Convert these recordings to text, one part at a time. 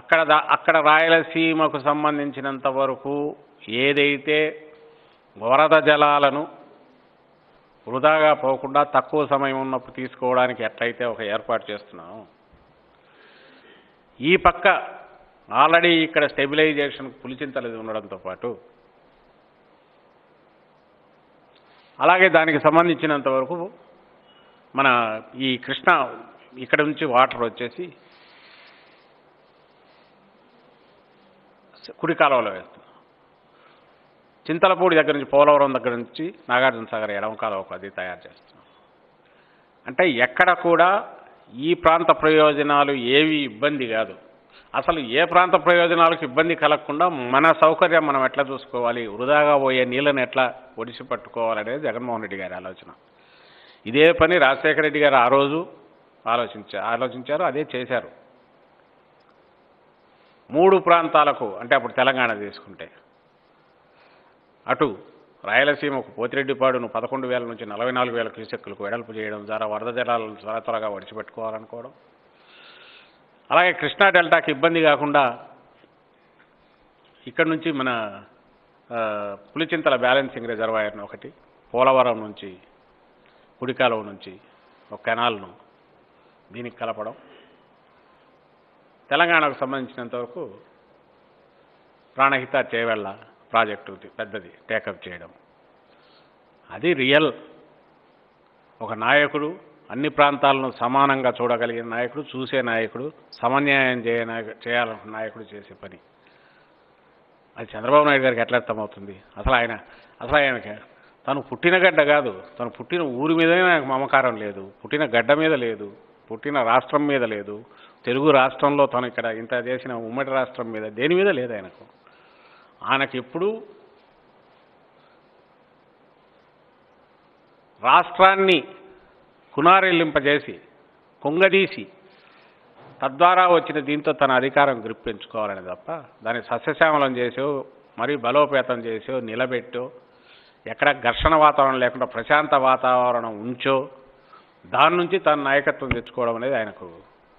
అక్కడ రాయలసీమకు సంబంధించినంత వరకు ఏదైతే వరద జలాలను వృధాగా పోకుండా తక్కువ సమయం ఉన్నప్పుడు తీసుకోవడానికి ఎట్లయితే ఒక ఏర్పాటు చేస్తున్నాం, ఈ పక్క ఆల్రెడీ ఇక్కడ స్టెబిలైజేషన్ పులిచింతలు ఉండడంతో పాటు అలాగే దానికి సంబంధించినంత వరకు మన ఈ కృష్ణ ఇక్కడ నుంచి వాటర్ వచ్చేసి కుడి కాలువలో వేస్తున్నాం. చింతలపూడి దగ్గర నుంచి పోలవరం దగ్గర నుంచి నాగార్జున సాగర్ ఎడమ కాలువకు అది తయారు చేస్తున్నాం. అంటే ఎక్కడ కూడా ఈ ప్రాంత ప్రయోజనాలు ఏవి ఇబ్బంది కాదు. అసలు ఏ ప్రాంత ప్రయోజనాలకు ఇబ్బంది కలగకుండా మన సౌకర్యం మనం ఎట్లా చూసుకోవాలి, వృధాగా పోయే నీళ్ళని ఎట్లా ఒడిసి పట్టుకోవాలనేది జగన్మోహన్ రెడ్డి గారి ఆలోచన. ఇదే పని రాజశేఖర రెడ్డి గారు ఆ రోజు ఆలోచించారు, అదే చేశారు. 3 ప్రాంతాలకు, అంటే అప్పుడు తెలంగాణ తీసుకుంటే అటు రాయలసీమకు పోతిరెడ్డిపాడును 11,000 నుంచి 44,000 క్యూసెక్కులకు వెడల్పు చేయడం ద్వారా వరద జలాలను త్వరగా ఒడిచిపెట్టుకోవాలనుకోవడం, అలాగే కృష్ణా డెల్టాకి ఇబ్బంది కాకుండా ఇక్కడ నుంచి మన పులిచింతల బ్యాలెన్సింగ్ రిజర్వాయర్ను ఒకటి, పోలవరం నుంచి కుడికాలువ నుంచి ఒక కెనాల్ను దీనికి కలపడం, తెలంగాణకు సంబంధించినంతవరకు ప్రాణహిత చేవెళ్ళ ప్రాజెక్టు పెద్దది టేకప్ చేయడం. అది రియల్ ఒక నాయకుడు, అన్ని ప్రాంతాలను సమానంగా చూడగలిగిన నాయకుడు, చూసే నాయకుడు, సమన్యాయం చేయాలనుకున్న నాయకుడు చేసే పని. అది చంద్రబాబు నాయుడు గారికి ఎట్లా అర్థమవుతుంది? అసలు ఆయనకి తను పుట్టిన గడ్డ కాదు, తను పుట్టిన ఊరి మీదనే నాకు మమకారం లేదు, పుట్టిన గడ్డ మీద లేదు, పుట్టిన రాష్ట్రం మీద లేదు, తెలుగు రాష్ట్రంలో తను ఇక్కడ ఇంత చేసిన ఉమ్మడి రాష్ట్రం మీద దేని మీద లేదు ఆయనకి ఎప్పుడూ రాష్ట్రాన్ని కునారిల్లింపజేసి కొంగదీసి తద్వారా వచ్చిన దీంతో తన అధికారం గ్రిప్ పెంచుకోవాలని తప్ప దాన్ని సస్యశ్యామలం చేసో మరీ బలోపేతం చేసో నిలబెట్టో ఎక్కడ ఘర్షణ వాతావరణం లేకుండా ప్రశాంత వాతావరణం ఉంచో దాని నుంచి తన నాయకత్వం తెచ్చుకోవడం అనేది ఆయనకు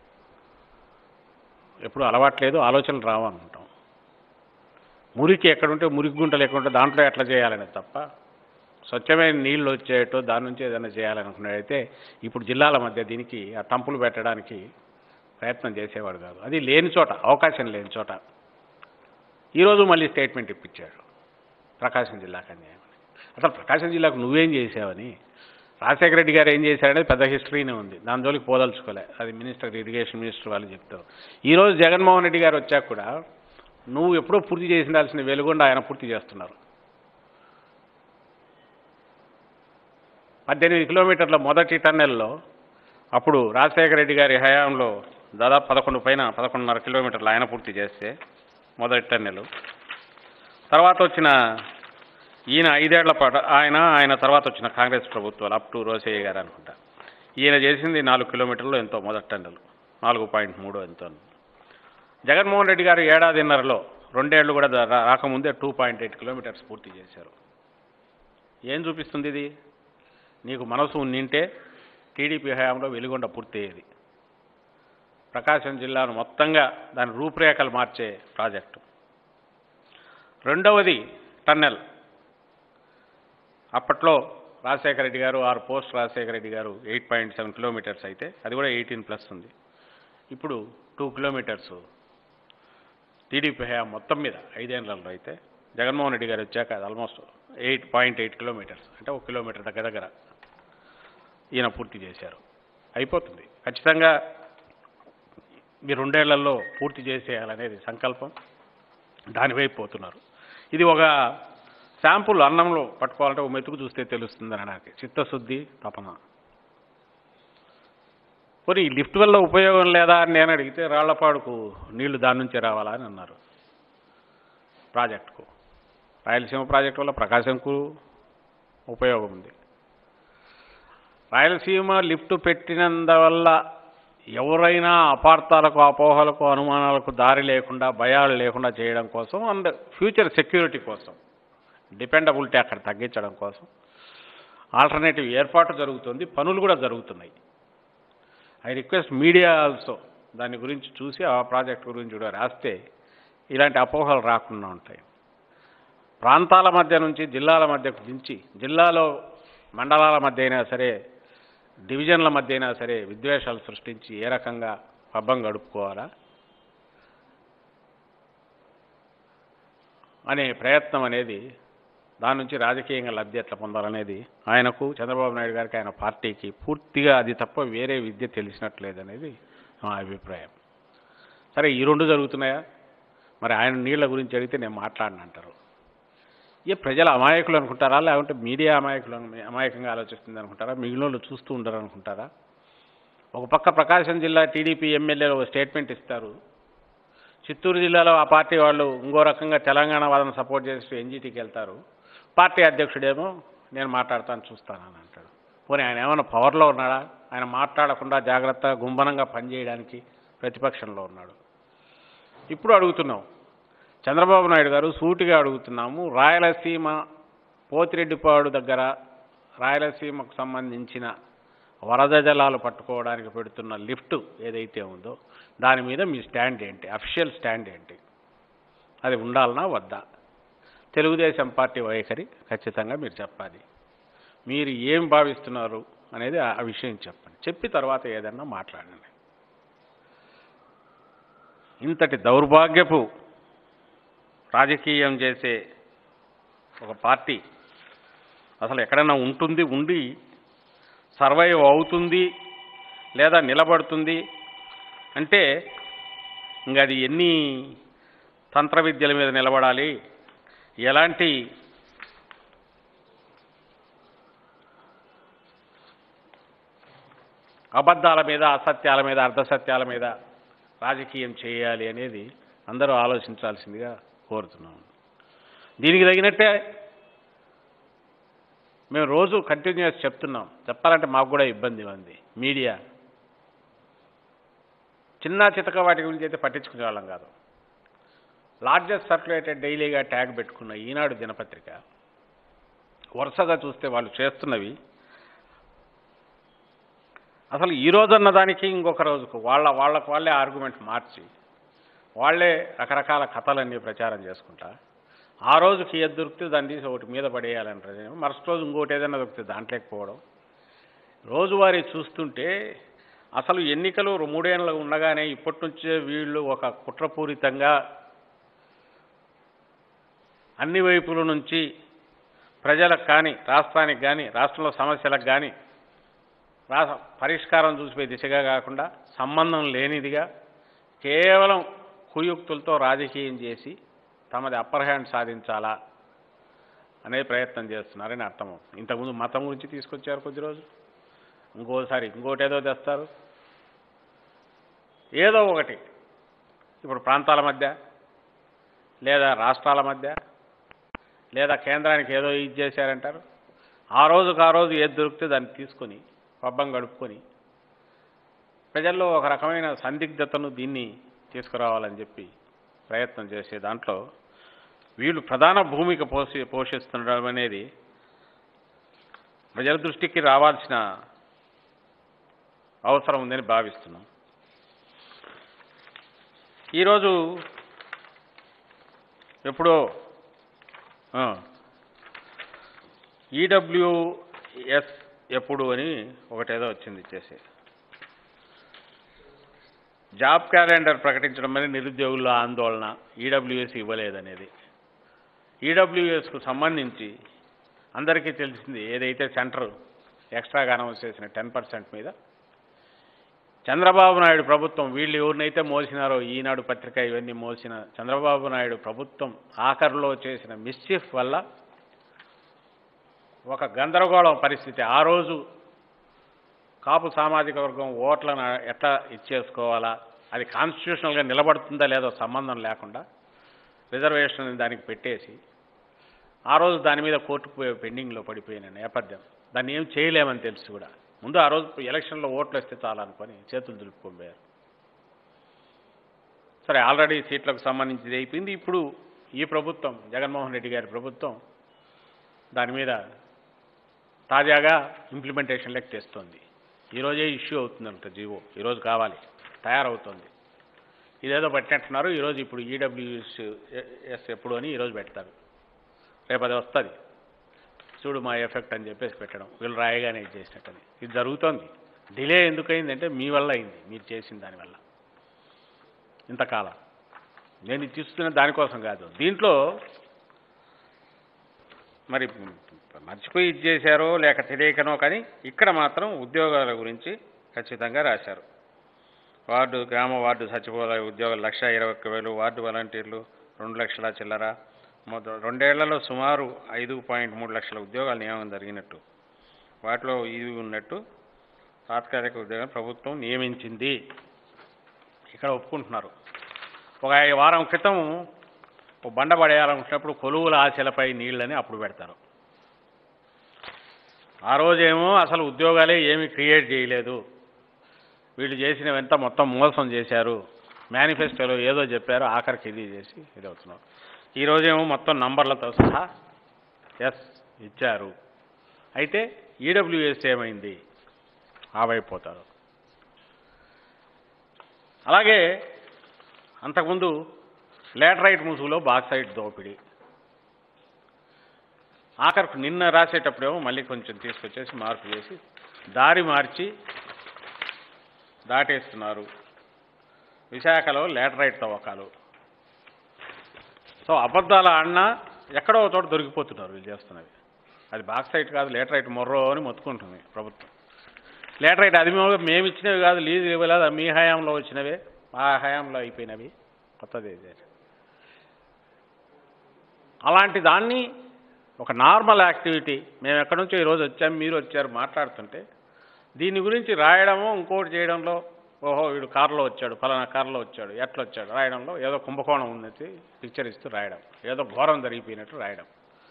ఎప్పుడు అలవాట్లేదు, ఆలోచనలు రావనుకుంటాం. మురికి ఎక్కడుంటే మురికి గుంటలు ఎక్కడుంటే దాంట్లో ఎట్లా చేయాలనేది తప్ప స్వచ్ఛమైన నీళ్ళు వచ్చేటో దాని నుంచి ఏదైనా చేయాలనుకున్నట్టయితే ఇప్పుడు జిల్లాల మధ్య దీనికి ఆ తంపులు పెట్టడానికి ప్రయత్నం చేసేవాడు కాదు. అది లేని చోట, అవకాశం లేని చోట ఈరోజు మళ్ళీ స్టేట్మెంట్ ఇప్పించాడు ప్రకాశం జిల్లాకు అన్యాయం అని. అసలు ప్రకాశం జిల్లాకు నువ్వేం చేసావని రాజశేఖర రెడ్డి గారు ఏం చేశారనేది పెద్ద హిస్టరీనే ఉంది, దాని జోలికి పోదలుచుకోలే, అది ఇరిగేషన్ మినిస్టర్ వాళ్ళు చెప్తారు. ఈరోజు జగన్మోహన్ రెడ్డి గారు వచ్చాక కూడా నువ్వు ఎప్పుడో పూర్తి చేసిండాల్సిన వెలుగొండ ఆయన పూర్తి చేస్తున్నారు. 18 కిలోమీటర్ల మొదటి టన్నెల్లో అప్పుడు రాజశేఖర రెడ్డి గారి హయాంలో దాదాపు 11.5 కిలోమీటర్లు ఆయన పూర్తి చేస్తే మొదటి టన్నెలు. తర్వాత వచ్చిన ఈయన 5 ఏళ్ల పాటు ఆయన తర్వాత వచ్చిన కాంగ్రెస్ ప్రభుత్వాలు అప్ టు రోసయ్య గారు అనుకుంటా, ఈయన చేసింది 4 కిలోమీటర్లు ఎంతో మొదటి టన్నెలు, 4.3 ఎంతో. జగన్మోహన్ రెడ్డి గారు ఏడాదిన్నరలో 2 ఏళ్ళు కూడా రాకముందే 2.8 కిలోమీటర్స్ పూర్తి చేశారు. ఏం చూపిస్తుంది ఇది? నీకు మనసు ఉన్నింటే టీడీపీ హయాంలో వెలుగొండ పూర్తి అయ్యేది. ప్రకాశం జిల్లాను మొత్తంగా దాని రూపురేఖలు మార్చే ప్రాజెక్టు. రెండవది టన్నెల్. అప్పట్లో రాజశేఖర రెడ్డి గారు పోస్ట్ రాజశేఖర రెడ్డి గారు 8.7 కిలోమీటర్స్ అయితే అది కూడా 18+ ఉంది. ఇప్పుడు 2 కిలోమీటర్స్ టీడీపీ హయాం మొత్తం మీద 5 ఏళ్లలో అయితే జగన్మోహన్ రెడ్డి గారు వచ్చాక అది ఆల్మోస్ట్ 8.8 కిలోమీటర్స్, అంటే 1 కిలోమీటర్ దగ్గర ఈయన పూర్తి చేశారు. అయిపోతుంది ఖచ్చితంగా ఈ 2 ఏళ్లలో పూర్తి చేసేయాలనేది సంకల్పం, దానివైపు పోతున్నారు. ఇది ఒక శాంపుల్ అన్నంలో పట్టుకోవాలంటే ఒక మెతుకు చూస్తే తెలుస్తుంది అనడానికి చిత్తశుద్ధి, తపన. పోనీ ఈ లిఫ్ట్ వల్ల ఉపయోగం లేదా అని నేను అడిగితే రాళ్లపాడుకు నీళ్లు దాని నుంచే రావాలా అని అన్నారు. ప్రాజెక్టుకు, రాయలసీమ ప్రాజెక్టు వల్ల ప్రకాశంకు ఉపయోగం ఉంది. రాయలసీమ లిఫ్ట్ పెట్టినందువల్ల ఎవరైనా అపార్థాలకు, అపోహలకు, అనుమానాలకు దారి లేకుండా, భయాలు లేకుండా చేయడం కోసం అండ్ ఫ్యూచర్ సెక్యూరిటీ కోసం, డిపెండబిలిటీ అక్కడ తగ్గించడం కోసం ఆల్టర్నేటివ్ ఏర్పాటు జరుగుతుంది, పనులు కూడా జరుగుతున్నాయి. ఐ రిక్వెస్ట్ మీడియా ఆల్సో దాని గురించి చూసి ఆ ప్రాజెక్ట్ గురించి కూడా రాస్తే ఇలాంటి అపోహలు రాకుండా ఉంటాయి. ప్రాంతాల మధ్య నుంచి జిల్లాల మధ్యకు దించి, జిల్లాలో మండలాల మధ్య అయినా సరే, డివిజన్ల మధ్య అయినా సరే విద్వేషాలు సృష్టించి ఏ రకంగా పబ్బం గడుపుకోవాలా అనే ప్రయత్నం అనేది, దాని నుంచి రాజకీయంగా లబ్ధి ఎట్లా పొందాలనేది ఆయనకు, చంద్రబాబు నాయుడు గారికి, ఆయన పార్టీకి పూర్తిగా అది తప్ప వేరే విద్య తెలిసినట్లేదనేది నా అభిప్రాయం. సరే, ఈ రెండు జరుగుతున్నాయా? మరి ఆయన నీళ్ల గురించి అడిగితే నేను మాట్లాడనంటారు. ప్రజలు అమాయకులు అనుకుంటారా, లేకుంటే మీడియా అమాయకంగా ఆలోచిస్తుంది అనుకుంటారా, మిగిలిన వాళ్ళు చూస్తూ ఉండరు అనుకుంటారా? ఒక పక్క ప్రకాశం జిల్లా టీడీపీ ఎమ్మెల్యేలు ఒక స్టేట్మెంట్ ఇస్తారు, చిత్తూరు జిల్లాలో ఆ పార్టీ వాళ్ళు ఇంకో రకంగా తెలంగాణ వాళ్ళని సపోర్ట్ చేస్తూ ఎన్జీటీకి వెళ్తారు. పార్టీ అధ్యక్షుడేమో నేను మాట్లాడతాను చూస్తానని అంటాడు. పోనీ ఆయన ఏమైనా పవర్లో ఉన్నాడా? ఆయన మాట్లాడకుండా జాగ్రత్తగా గుంభనంగా పనిచేయడానికి ప్రతిపక్షంలో ఉన్నాడు. ఇప్పుడు అడుగుతున్నాం, చంద్రబాబు నాయుడు గారు సూటిగా అడుగుతున్నాము, రాయలసీమ పోతిరెడ్డిపాడు దగ్గర రాయలసీమకు సంబంధించిన వరద జలాలు పట్టుకోవడానికి పెడుతున్న లిఫ్ట్ ఏదైతే ఉందో దాని మీద మీ స్టాండ్ ఏంటి? అఫీషియల్ స్టాండ్ ఏంటి? అది ఉండాలనా వద్దా? తెలుగుదేశం పార్టీ వైఖరి ఖచ్చితంగా మీరు చెప్పాలి. మీరు ఏం భావిస్తున్నారు అనేది ఆ విషయం చెప్పండి. చెప్పి తర్వాత ఏదన్నా మాట్లాడండి. ఇంతటి దౌర్భాగ్యపు రాజకీయం చేసే ఒక పార్టీ అసలు ఎక్కడైనా ఉంటుంది, ఉండి సర్వైవ్ అవుతుంది లేదా నిలబడుతుంది అంటే ఇంకా అది ఎన్ని తంత్ర విద్యల మీద నిలబడాలి, ఎలాంటి అబద్ధాల మీద, అసత్యాల మీద, అర్ధసత్యాల మీద రాజకీయం చేయాలి అనేది అందరూ ఆలోచించాల్సిందిగా కోరుతున్నాం. దీనికి తగినట్టే మేము రోజు కంటిన్యూస్ చెప్తున్నాం. చెప్పాలంటే మాకు కూడా ఇబ్బంది ఉంది. మీడియా చిన్న చితక వాటి గురించి అయితే పట్టించుకునే వాళ్ళం కాదు. లార్జెస్ట్ సర్క్యులేటెడ్ డైలీగా ట్యాగ్ పెట్టుకున్న ఈనాడు దినపత్రిక వరుసగా చూస్తే వాళ్ళు చేస్తున్నవి అసలు ఈ రోజు అన్న దానికి ఇంకొక రోజుకు వాళ్ళకు వాళ్ళే ఆర్గ్యుమెంట్ మార్చి వాళ్ళే రకరకాల కథలన్నీ ప్రచారం చేసుకుంటా ఆ రోజుకి ఏది దొరికితే దాన్ని తీసి ఒకటి మీద పడేయాలంటారు. మరుసటి రోజు ఇంకోటి ఏదైనా దొరికితే దాంట్లోకి పోవడం. రోజువారీ చూస్తుంటే అసలు ఎన్నికలు 3 ఏళ్ళు ఉండగానే ఇప్పటి నుంచే వీళ్ళు ఒక కుట్రపూరితంగా అన్ని వైపుల నుంచి ప్రజలకు కానీ, రాష్ట్రానికి కానీ, రాష్ట్రంలో సమస్యలకు కానీ పరిష్కారం చూసిపోయే దిశగా కాకుండా సంబంధం లేనిదిగా కేవలం కుయుక్తులతో రాజకీయం చేసి తమది అప్పర్ హ్యాండ్ సాధించాలా అనే ప్రయత్నం చేస్తున్నారని అర్థం. ఇంతకుముందు మతం గురించి తీసుకొచ్చారు కొద్ది రోజు, ఇంకోసారి ఇంకోటి ఏదో తెస్తారు. ఏదో ఒకటి ఇప్పుడు ప్రాంతాల మధ్య లేదా రాష్ట్రాల మధ్య లేదా కేంద్రానికి ఏదో ఇది చేశారంటారు. ఆ రోజు ఏది దొరికితే దాన్ని తీసుకొని పబ్బం గడుపుకొని ప్రజల్లో ఒక రకమైన సందిగ్ధతను దీన్ని తీసుకురావాలని చెప్పి ప్రయత్నం చేసే దాంట్లో వీళ్ళు ప్రధాన భూమిక పోషిస్తుండడం అనేది ప్రజల దృష్టికి రావాల్సిన అవసరం ఉందని భావిస్తున్నాం. ఈరోజు ఎప్పుడో ఈడబ్ల్యూఎస్ ఎప్పుడు అని ఒకటేదో వచ్చింది ఇచ్చేసి జాబ్ క్యాలెండర్ ప్రకటించడం అనేది నిరుద్యోగుల ఆందోళన, ఈడబ్ల్యూఎస్ ఇవ్వలేదనేది. ఈడబ్ల్యూఎస్కు సంబంధించి అందరికీ తెలిసింది ఏదైతే సెంటర్ ఎక్స్ట్రాగా అనౌన్స్ చేసిన 10% మీద చంద్రబాబు నాయుడు ప్రభుత్వం వీళ్ళు ఎవరినైతే మోసినారో ఈనాడు పత్రిక ఇవన్నీ మోసిన చంద్రబాబు నాయుడు ప్రభుత్వం ఆఖరులో చేసిన మిస్చీఫ్ వల్ల ఒక గందరగోళం పరిస్థితి. ఆ రోజు కాపు సామాజిక వర్గం ఓట్లను ఎట్లా ఇచ్చేసుకోవాలా, అది కాన్స్టిట్యూషనల్గా నిలబడుతుందా లేదో సంబంధం లేకుండా రిజర్వేషన్ దానికి పెట్టేసి ఆ రోజు దాని మీద కోర్టు పెండింగ్లో పడిపోయిన నేపథ్యం. దాన్ని ఏం చేయలేమని తెలిసి కూడా ముందు ఆ రోజు ఎలక్షన్లో ఓట్లు వస్తే చాలనుకొని చేతులు దులుపుకోబోయారు. సరే, ఆల్రెడీ సీట్లకు సంబంధించి అయిపోయింది. ఇప్పుడు ఈ ప్రభుత్వం, జగన్మోహన్ రెడ్డి గారి ప్రభుత్వం దాని మీద తాజాగా ఇంప్లిమెంటేషన్లోకి తెస్తుంది. ఈరోజే ఇష్యూ అవుతుందంట జీవో, ఈరోజు కావాలి, తయారవుతుంది. ఇదేదో పెట్టినట్టున్నారు. ఈరోజు ఇప్పుడు ఈడబ్ల్యూఎస్ ఎప్పుడు అని ఈరోజు పెడతారు, రేపు అది వస్తుంది, చూడు మా ఎఫెక్ట్ అని చెప్పేసి పెట్టడం, వీళ్ళు రాయగానే ఇది చేసినట్టని. ఇది జరుగుతోంది. డిలే ఎందుకు అయిందంటే మీ వల్ల అయింది, మీరు చేసిన దానివల్ల ఇంతకాలం. నేను ఇది చూస్తున్న దానికోసం కాదు. దీంట్లో మరి మర్చిపోయి ఇది చేశారో లేక తెలియకనో కానీ ఇక్కడ మాత్రం ఉద్యోగాల గురించి ఖచ్చితంగా రాశారు. గ్రామ వార్డు సచివాలయ ఉద్యోగాలు 1,20,000, వార్డు వాలంటీర్లు 2 లక్షల చిల్లర. 2 ఏళ్లలో సుమారు 5.3 లక్షల ఉద్యోగాల నియామకం జరిగినట్టు, వాటిలో ఇవి ఉన్నట్టు తాత్కాలిక ఉద్యోగం ప్రభుత్వం నియమించింది. ఇక్కడ ఒప్పుకుంటున్నారు. ఒక వారం క్రితం బండ పడేయాలనుకున్నప్పుడు కొలువుల ఆశలపై నీళ్ళని అప్పుడు పెడతారు. ఆ రోజేమో అసలు ఉద్యోగాలే ఏమీ క్రియేట్ చేయలేదు, వీళ్ళు చేసినవంతా మొత్తం మోసం చేశారు, మేనిఫెస్టోలో ఏదో చెప్పారు, ఆఖరికి ఇది చేసి ఇది అవుతున్నారు. ఈరోజేమో మొత్తం నంబర్లతో సహా ఎస్ ఇచ్చారు. అయితే ఈడబ్ల్యూఎస్ ఏమైంది, ఆవైపోతారు. అలాగే అంతకుముందు లేటరైట్ ముసుగులో బాక్సైట్ దోపిడీ, ఆఖరికి నిన్న రాసేటప్పుడేమో మళ్ళీ కొంచెం తీసుకొచ్చేసి మార్పు చేసి దారి మార్చి దాటేస్తున్నారు. విశాఖలో లేటరైట్ తవ్వకాలు. సో అబద్ధాలు ఆడినా ఎక్కడో చోట దొరికిపోతున్నారు వీళ్ళు చేస్తున్నది. అది బాక్సైట్ కాదు, లేటరైట్ మొర్రో అని మొత్తుకుంటుంది ప్రభుత్వం. లేటరైట్ అది మేము ఇచ్చినవి కాదు, లీజు ఇవ్వలేదు, మీ హయాంలో వచ్చినవే, మా హయాంలో అయిపోయినవి, కొత్తది. అలాంటి దాన్ని ఒక నార్మల్ యాక్టివిటీ, మేము ఎక్కడి నుంచో ఈరోజు వచ్చాము, మీరు వచ్చారు మాట్లాడుతుంటే దీని గురించి రాయడము, ఇంకోటి చేయడంలో, ఓహో వీడు కారులో వచ్చాడు, ఫలానా కారులో వచ్చాడు, ఎట్లా వచ్చాడు రాయడంలో ఏదో కుంభకోణం ఉన్నది పిక్చర్ ఇస్తూ రాయడం, ఏదో ఘోరం జరిగిపోయినట్టు రాయడం.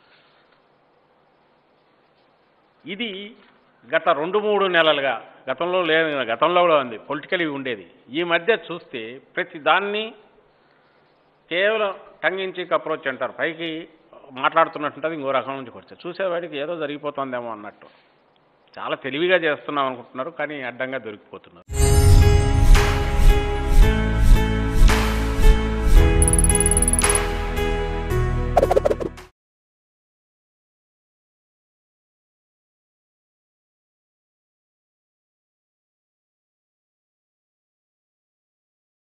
ఇది గత 2-3 నెలలుగా, గతంలో లేదు, గతంలో కూడా ఉంది, పొలిటికల్ ఉండేది. ఈ మధ్య చూస్తే ప్రతి దాన్ని కేవలం టంగించి అప్రోచ్ అంటారు, పైకి మాట్లాడుతున్నట్టుంటుంది, ఇంకో రకం నుంచి కొడతారు. చూసేవాడికి ఏదో జరిగిపోతుందేమో అన్నట్టు. చాలా తెలివిగా చేస్తున్నాం అనుకుంటున్నారు, కానీ అడ్డంగా దొరికిపోతున్నారు.